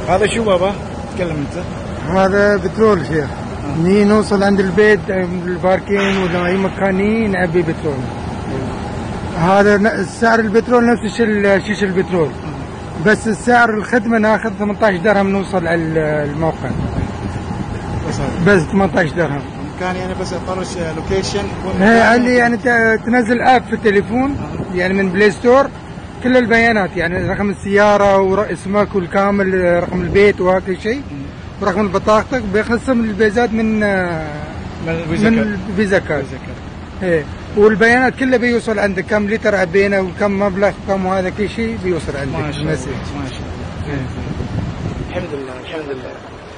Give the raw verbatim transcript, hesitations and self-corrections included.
هذا شو بابا؟ تكلم انت. هذا بترول شيخ. ني نوصل عند البيت الباركين ولا اي مكان نعبي بترول. هذا سعر البترول نفس شيش البترول، بس السعر الخدمه ناخذ ثمانية عشر درهم نوصل على الموقع. بس ثمانية عشر درهم. كان يعني بس اطرش لوكيشن. اللي يعني تنزل اب في التليفون يعني من بلاي ستور، كل البيانات يعني رقم السياره واسمك والكامل، رقم البيت وهكذا شيء، ورقم بطاقتك، بيخصم البيزات من من الفيزا كارد. ايه، والبيانات كلها بيوصل عندك، كم لتر عبينا وكم مبلغ كم، وهذا كل شيء بيوصل عندك. ما شاء الله ما شاء الله. الحمد لله الحمد لله.